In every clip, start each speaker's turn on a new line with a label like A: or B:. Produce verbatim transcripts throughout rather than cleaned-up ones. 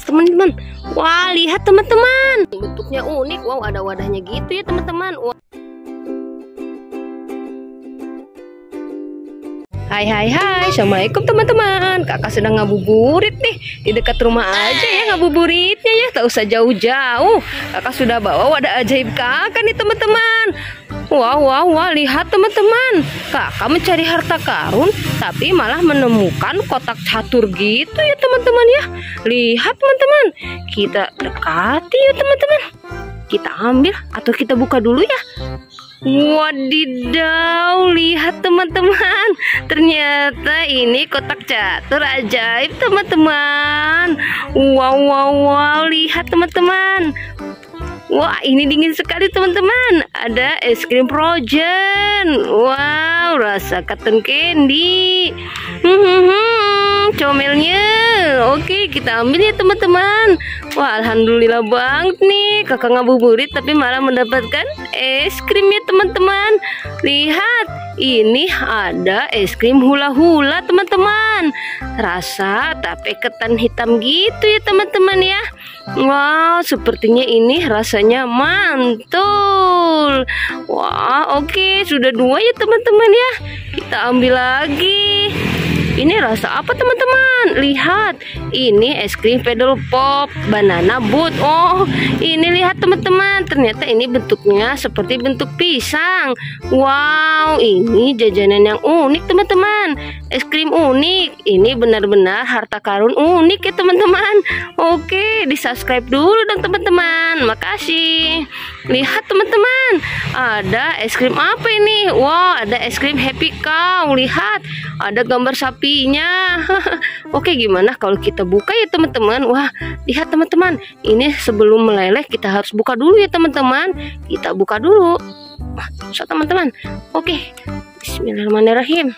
A: teman-teman. Wah, lihat teman-teman, bentuknya unik. Wow, ada wadahnya gitu ya teman-teman. Hai hai hai, assalamualaikum teman-teman. Kakak sedang ngabuburit nih di dekat rumah aja ya ngabuburitnya ya, tak usah jauh-jauh. Kakak sudah bawa wadah ajaib kakak nih teman-teman. Wah wah wah, lihat teman-teman, kakak mencari harta karun tapi malah menemukan kotak catur gitu ya teman-teman ya. Lihat teman-teman, kita dekati ya teman-teman. Kita ambil atau kita buka dulu ya. Wadidaw, lihat teman-teman, ternyata ini kotak catur ajaib teman-teman. Wow wow wow, lihat teman-teman. Wah, ini dingin sekali teman-teman. Ada es krim frozen. Wow, rasa cotton candy. Hmm, hmm, hmm, comelnya. Oke, kita ambil ya teman-teman. Wah, alhamdulillah banget nih. Kakak ngabuburit tapi malah mendapatkan es krim ya teman-teman. Lihat, ini ada es krim hula-hula teman-teman. Rasa tape ketan hitam gitu ya teman-teman ya. Wow, sepertinya ini rasanya mantul. Wah, oke, sudah dua ya teman-teman ya. Kita ambil lagi. Ini rasa apa teman-teman? Lihat, ini es krim pedal pop banana boat. Oh, ini lihat teman-teman, ternyata ini bentuknya seperti bentuk pisang. Wow, ini jajanan yang unik teman-teman. Es krim unik. Ini benar-benar harta karun unik ya teman-teman. Oke, di subscribe dulu dong teman-teman. Makasih. Lihat teman-teman, ada es krim apa ini? Wow, ada es krim Happy Cow. Lihat, ada gambar sapi. Oke, gimana kalau kita buka ya teman-teman? Wah, lihat teman-teman, ini sebelum meleleh kita harus buka dulu ya teman-teman. Kita buka dulu. Wah, so teman-teman. Oke, bismillahirrahmanirrahim.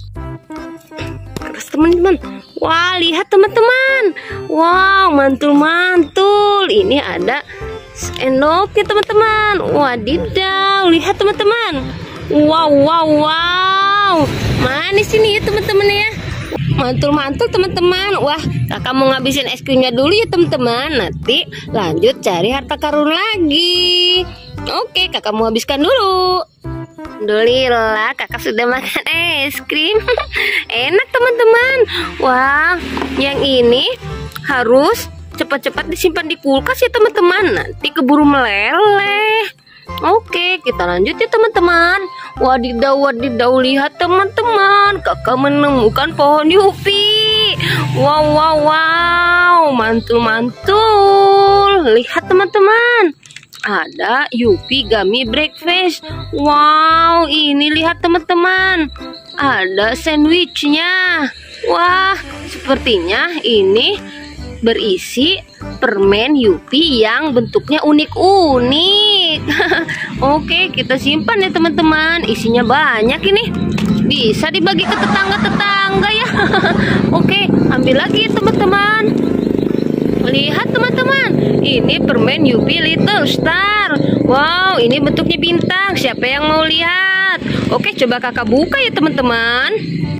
A: Terus teman-teman, wah lihat teman-teman. Wow, mantul-mantul. Ini ada sendoknya teman-teman. Wadidaw, lihat teman-teman. Wow, wow, wow. Manis ini ya teman-teman ya. Mantul-mantul teman-teman. Wah, kakak mau ngabisin es krimnya dulu ya teman-teman. Nanti lanjut cari harta karun lagi. Oke, kakak mau habiskan dulu. Alhamdulillah, kakak sudah makan es krim. Enak teman-teman. Wah, yang ini harus cepat-cepat disimpan di kulkas ya teman-teman. Nanti keburu meleleh. Oke, kita lanjut ya teman-teman. Wadidaw, wadidaw, lihat teman-teman, kakak menemukan pohon yupi. Wow, wow, wow, mantul-mantul. Lihat teman-teman, ada yupi gummy breakfast. Wow, ini lihat teman-teman, ada sandwichnya. Wah, sepertinya ini berisi permen yupi yang bentuknya unik-unik. Oke, kita simpan ya teman-teman. Isinya banyak ini, bisa dibagi ke tetangga-tetangga ya. Oke, ambil lagi teman-teman. Lihat teman-teman, ini permen yupi Little Star. Wow, ini bentuknya bintang. Siapa yang mau lihat? Oke, coba kakak buka ya teman-teman.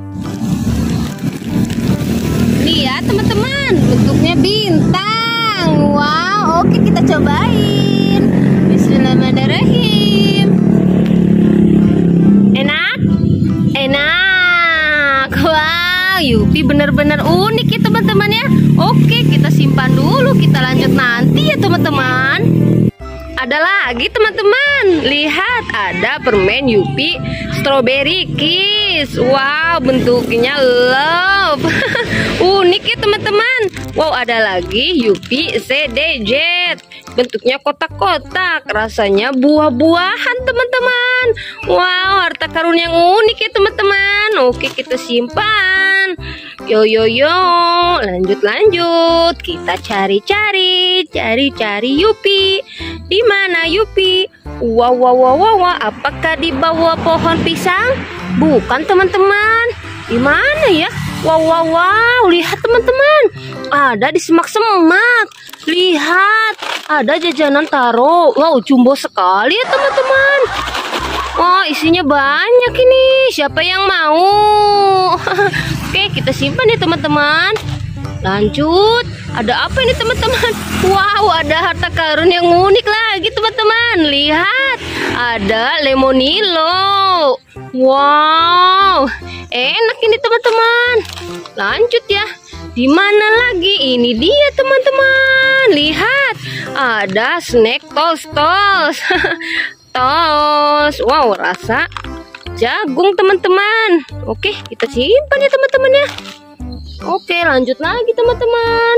A: Lihat teman-teman, bentuknya bintang. Wow, oke, kita cobain. Bismillahirrahmanirrahim. Enak? Enak. Wow, yupi benar-benar unik ya teman-teman ya. Oke, kita simpan dulu. Kita lanjut nanti ya teman-teman. Ada lagi teman-teman. Lihat, ada permen yupi strawberry kiss. Wow, bentuknya love. Unik ya teman-teman. Wow, ada lagi yupi C D Z. Bentuknya kotak-kotak. Rasanya buah-buahan teman-teman. Wow, harta karun yang unik ya teman-teman. Oke, kita simpan. Yo yo yo, lanjut lanjut. Kita cari-cari, cari-cari yupi. Di mana yupi? Wow wow wow wow, wow. Apakah di bawah pohon pisang? Bukan teman-teman. Di mana ya? Wow wow wow, lihat teman-teman. Ada di semak-semak. Lihat, ada jajanan taro. Wow, jumbo sekali ya teman-teman. Oh, isinya banyak ini. Siapa yang mau? Oke, kita simpan ya teman-teman. Lanjut, ada apa ini teman-teman? Wow, ada harta karun yang unik lagi teman-teman. Lihat, ada lemonilo. Wow, enak ini teman-teman. Lanjut ya. Di mana lagi? Ini dia teman-teman. Lihat, ada snack tos tos. Tos. Wow, rasa jagung teman-teman. Oke, kita simpan ya teman-teman ya. Oke, lanjut lagi teman-teman.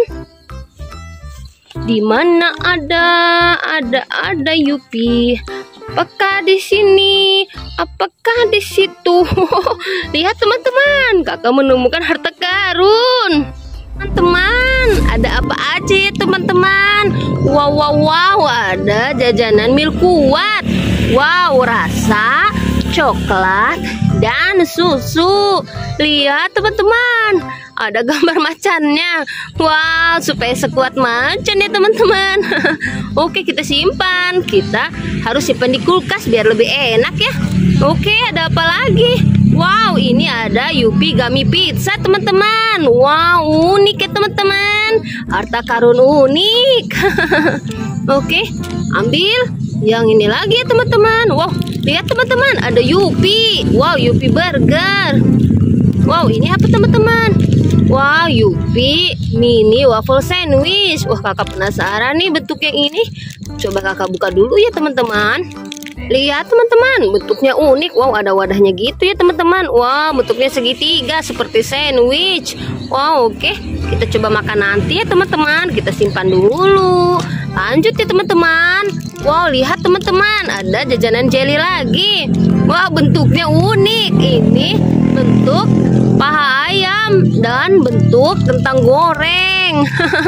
A: Di mana ada ada ada Yupi? Apakah di sini? Apakah di situ? Lihat teman-teman, kakak menemukan harta karun. Teman-teman, ada apa aja ya teman-teman? Wow wow wow, ada jajanan mil kuat. Wow, rasa coklat dan susu. Lihat teman-teman, ada gambar macannya. Wow, supaya sekuat macan ya teman-teman. Oke, kita simpan. Kita harus simpan di kulkas biar lebih enak ya. Oke, ada apa lagi? Wow, ini ada Yupi Gummy Pizza teman-teman. Wow, unik ya teman-teman. Harta karun unik. Oke, ambil yang ini lagi ya teman-teman. Wow, lihat teman-teman, ada Yupi. Wow, Yupi Burger. Wow, ini apa teman-teman? Wow, Yupi mini waffle sandwich. Wah, kakak penasaran nih bentuk yang ini. Coba kakak buka dulu ya teman-teman. Lihat teman-teman, bentuknya unik. Wow, ada wadahnya gitu ya teman-teman. Wow, bentuknya segitiga seperti sandwich. Wow, oke, kita coba makan nanti ya teman-teman. Kita simpan dulu. Lanjut ya teman-teman. Wow, lihat teman-teman, ada jajanan jelly lagi. Wow, bentuknya unik. Ini bentuk paha ayam dan bentuk kentang goreng.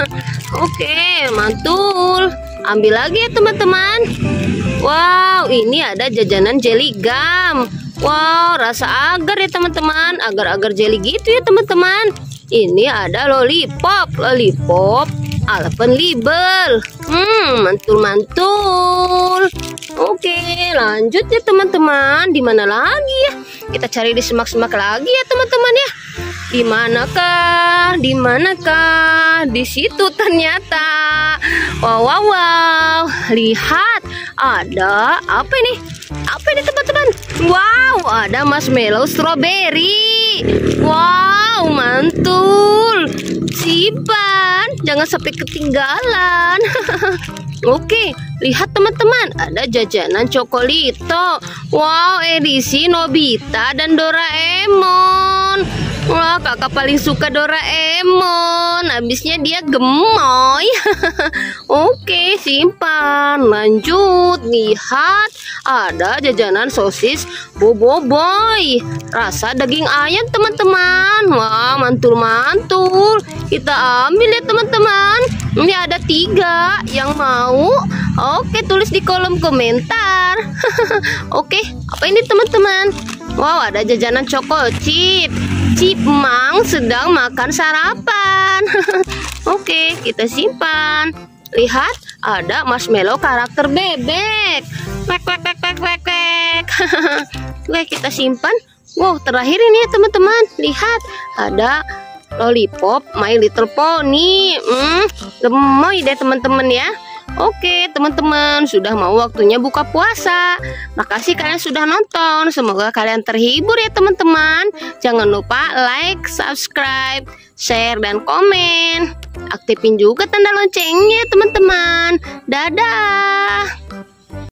A: Oke, mantul. Ambil lagi ya teman-teman. Wow, ini ada jajanan jelly gum. Wow, rasa agar ya teman-teman. Agar-agar jelly gitu ya teman-teman. Ini ada lollipop. Lollipop Alpenliber. Hmm, mantul-mantul. Oke, lanjut ya teman-teman. Di mana lagi ya? Kita cari di semak-semak lagi ya teman-teman ya. Di manakah? Di manakah? Di situ ternyata. Wow, wow, wow. Lihat, ada apa ini? Apa ini teman-teman? Wow, ada marshmallow strawberry. Wow, mantul. Simpan, jangan sampai ketinggalan. Oke, lihat teman-teman, ada jajanan Chocolito. Wow, edisi Nobita dan Doraemon. Wah, kakak paling suka Doraemon. Habisnya dia gemoy. Oke, simpan. Lanjut, lihat, ada jajanan sosis Boboiboy. Rasa daging ayam teman-teman. Wah, mantul-mantul. Kita ambil ya teman-teman. Ini ada tiga yang mau. Oke, tulis di kolom komentar. Oke, apa ini teman-teman? Wow, ada jajanan Choco Chip. Chipmunk sedang makan sarapan. Oke, kita simpan. Lihat, ada marshmallow karakter bebek. Wek wek wek wek wek wek. Oke, kita simpan. Wow, terakhir ini ya teman-teman. Lihat, ada lollipop My Little Pony. Hmm, gemoy deh teman-teman ya. Oke teman-teman, sudah mau waktunya buka puasa. Makasih kalian sudah nonton. Semoga kalian terhibur ya teman-teman. Jangan lupa like, subscribe, share, dan komen. Aktifin juga tanda loncengnya teman-teman. Dadah.